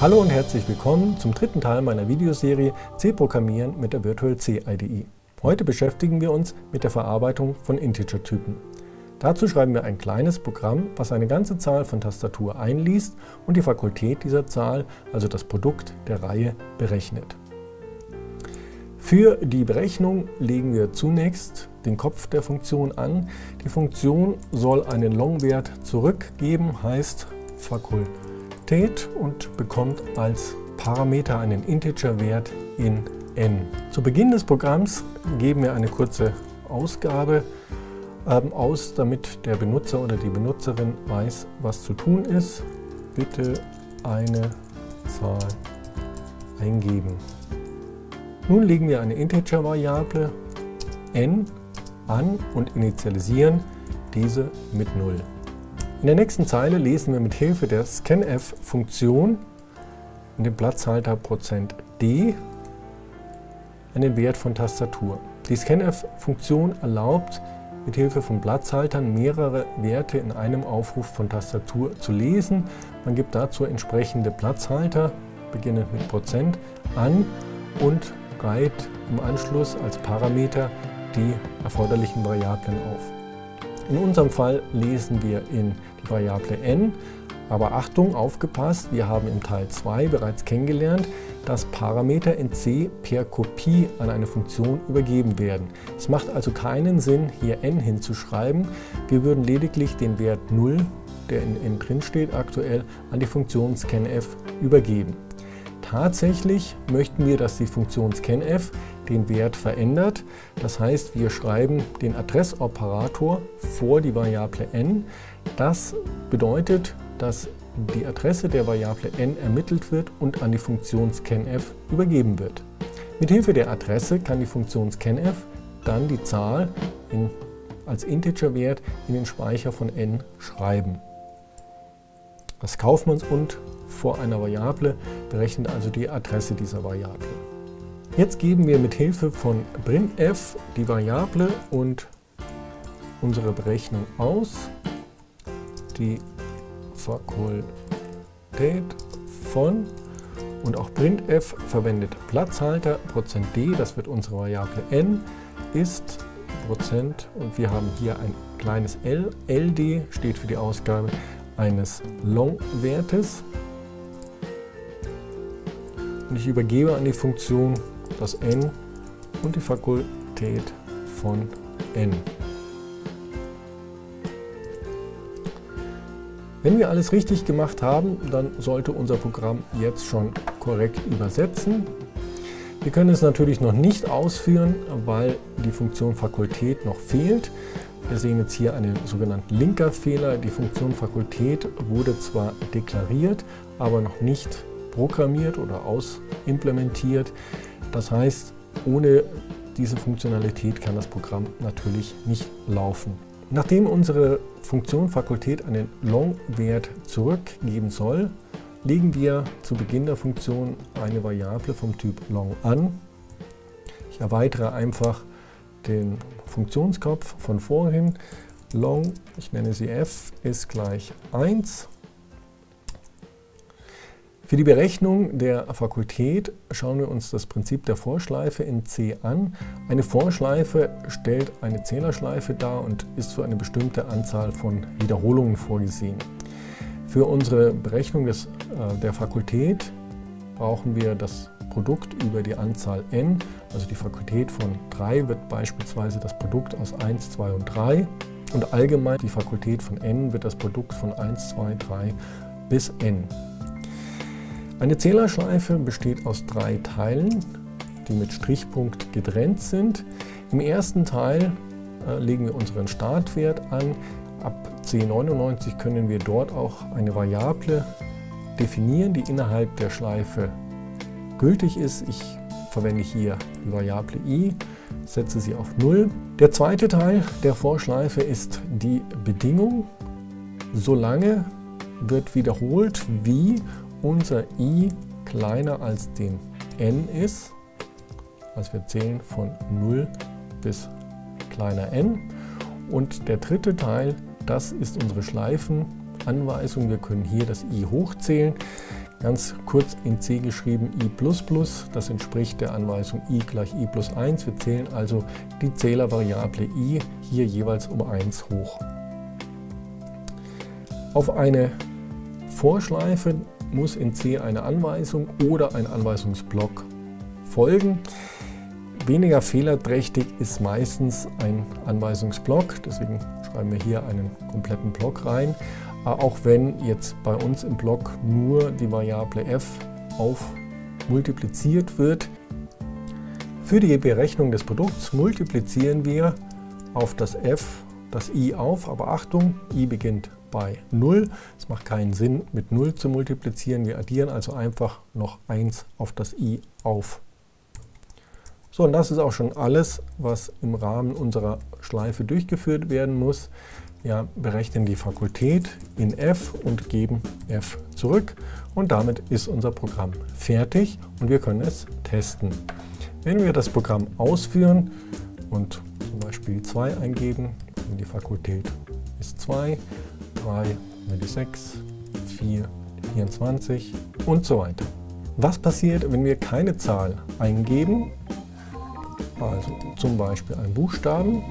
Hallo und herzlich willkommen zum dritten Teil meiner Videoserie C-Programmieren mit der Virtual C IDE. Heute beschäftigen wir uns mit der Verarbeitung von Integertypen. Dazu schreiben wir ein kleines Programm, was eine ganze Zahl von Tastatur einliest und die Fakultät dieser Zahl, also das Produkt der Reihe, berechnet. Für die Berechnung legen wir zunächst den Kopf der Funktion an. Die Funktion soll einen Long-Wert zurückgeben, heißt Fakultät, und bekommt als Parameter einen Integerwert in n. Zu Beginn des Programms geben wir eine kurze Ausgabe aus, damit der Benutzer oder die Benutzerin weiß, was zu tun ist. Bitte eine Zahl eingeben. Nun legen wir eine Integer-Variable n an und initialisieren diese mit 0. In der nächsten Zeile lesen wir mit Hilfe der scanf-Funktion in dem Platzhalter %d einen Wert von Tastatur. Die scanf-Funktion erlaubt, mit Hilfe von Platzhaltern mehrere Werte in einem Aufruf von Tastatur zu lesen. Man gibt dazu entsprechende Platzhalter, beginnend mit % an, und reiht im Anschluss als Parameter die erforderlichen Variablen auf. In unserem Fall lesen wir in die Variable n, aber Achtung, aufgepasst, wir haben im Teil 2 bereits kennengelernt, dass Parameter in C per Kopie an eine Funktion übergeben werden. Es macht also keinen Sinn, hier n hinzuschreiben. Wir würden lediglich den Wert 0, der in n drin steht, aktuell an die Funktion scanf übergeben. Tatsächlich möchten wir, dass die Funktion scanf den Wert verändert. Das heißt, wir schreiben den Adressoperator vor die Variable n. Das bedeutet, dass die Adresse der Variable n ermittelt wird und an die Funktion scanf übergeben wird. Mithilfe der Adresse kann die Funktion scanf dann die Zahl als Integerwert in den Speicher von n schreiben. Das Kaufmanns- und vor einer Variable berechnet also die Adresse dieser Variable. Jetzt geben wir mit Hilfe von printf die Variable und unsere Berechnung aus. Die Fakultät von, und auch printf verwendet Platzhalter %d, das wird unsere Variable n, ist Prozent, und wir haben hier ein kleines l. ld steht für die Ausgabe eines Long-Wertes. Und ich übergebe an die Funktion das n und die Fakultät von n. Wenn wir alles richtig gemacht haben, dann sollte unser Programm jetzt schon korrekt übersetzen. Wir können es natürlich noch nicht ausführen, weil die Funktion Fakultät noch fehlt. Wir sehen jetzt hier einen sogenannten Linkerfehler. Die Funktion Fakultät wurde zwar deklariert, aber noch nicht programmiert oder ausimplementiert. Das heißt, ohne diese Funktionalität kann das Programm natürlich nicht laufen. Nachdem unsere Funktion Fakultät einen Long-Wert zurückgeben soll, legen wir zu Beginn der Funktion eine Variable vom Typ Long an. Ich erweitere einfach den Funktionskopf von vorhin. Long, ich nenne sie f, ist gleich 1. Für die Berechnung der Fakultät schauen wir uns das Prinzip der Vorschleife in C an. Eine Vorschleife stellt eine Zählerschleife dar und ist für eine bestimmte Anzahl von Wiederholungen vorgesehen. Für unsere Berechnung der Fakultät brauchen wir das Produkt über die Anzahl n, also die Fakultät von 3 wird beispielsweise das Produkt aus 1, 2 und 3, und allgemein die Fakultät von n wird das Produkt von 1, 2, 3 bis n. Eine Zählerschleife besteht aus 3 Teilen, die mit Strichpunkt getrennt sind. Im ersten Teil legen wir unseren Startwert an. Ab C99 können wir dort auch eine Variable definieren, die innerhalb der Schleife gültig ist. Ich verwende hier die Variable i, setze sie auf 0. Der zweite Teil der Vorschleife ist die Bedingung. Solange wird wiederholt, wie unser i kleiner als den n ist. Also wir zählen von 0 bis kleiner n. Und der dritte Teil, das ist unsere Schleifenanweisung. Wir können hier das i hochzählen. ganz kurz in C geschrieben i++. Das entspricht der Anweisung i gleich i plus 1. Wir zählen also die Zählervariable i hier jeweils um 1 hoch. Auf eine Vorschleife muss in C eine Anweisung oder ein Anweisungsblock folgen. Weniger fehlerträchtig ist meistens ein Anweisungsblock, deswegen schreiben wir hier einen kompletten Block rein. Auch wenn jetzt bei uns im Block nur die Variable f multipliziert wird. Für die Berechnung des Produkts multiplizieren wir auf das f das i auf, aber Achtung, i beginnt bei 0. Es macht keinen Sinn, mit 0 zu multiplizieren. Wir addieren also einfach noch 1 auf das i auf. So, und das ist auch schon alles, was im Rahmen unserer Schleife durchgeführt werden muss. Wir berechnen die Fakultät in f und geben f zurück. Und damit ist unser Programm fertig und wir können es testen. Wenn wir das Programm ausführen und zum Beispiel 2 eingeben, die Fakultät ist 2, 3, die 6, 4, 24 und so weiter. Was passiert, wenn wir keine Zahl eingeben? Also zum Beispiel einen Buchstaben.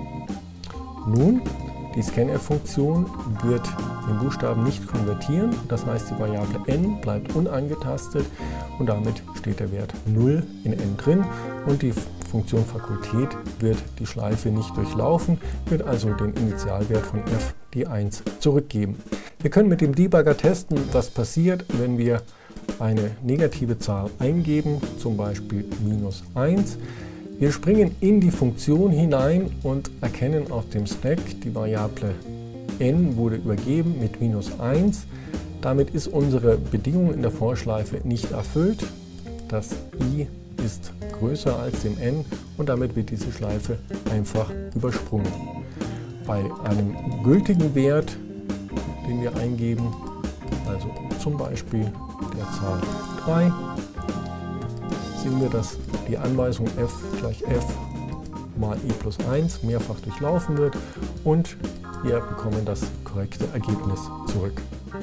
Nun, die Scanf-Funktion wird den Buchstaben nicht konvertieren. Das heißt, die Variable n bleibt unangetastet und damit steht der Wert 0 in n drin und die Funktion Fakultät wird die Schleife nicht durchlaufen, wird also den Initialwert von f, die 1, zurückgeben. Wir können mit dem Debugger testen, was passiert, wenn wir eine negative Zahl eingeben, zum Beispiel -1. Wir springen in die Funktion hinein und erkennen auf dem Stack, die Variable n wurde übergeben mit -1. Damit ist unsere Bedingung in der Vorschleife nicht erfüllt. Das i ist größer als dem n und damit wird diese Schleife einfach übersprungen. Bei einem gültigen Wert, den wir eingeben, also zum Beispiel der Zahl 3, sehen wir, dass die Anweisung f gleich f mal i plus 1 mehrfach durchlaufen wird und wir bekommen das korrekte Ergebnis zurück.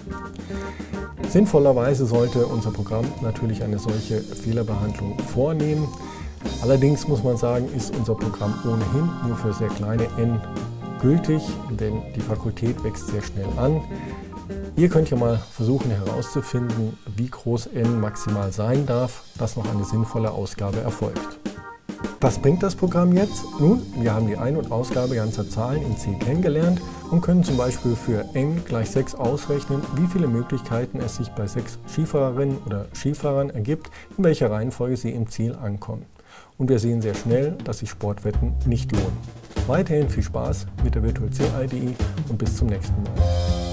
Sinnvollerweise sollte unser Programm natürlich eine solche Fehlerbehandlung vornehmen. Allerdings muss man sagen, ist unser Programm ohnehin nur für sehr kleine n gültig, denn die Fakultät wächst sehr schnell an. Ihr könnt ja mal versuchen herauszufinden, wie groß n maximal sein darf, dass noch eine sinnvolle Ausgabe erfolgt. Was bringt das Programm jetzt? Nun, wir haben die Ein- und Ausgabe ganzer Zahlen in C kennengelernt und können zum Beispiel für n gleich 6 ausrechnen, wie viele Möglichkeiten es sich bei 6 Skifahrerinnen oder Skifahrern ergibt, in welcher Reihenfolge sie im Ziel ankommen. Und wir sehen sehr schnell, dass sich Sportwetten nicht lohnen. Weiterhin viel Spaß mit der Virtual C IDE und bis zum nächsten Mal.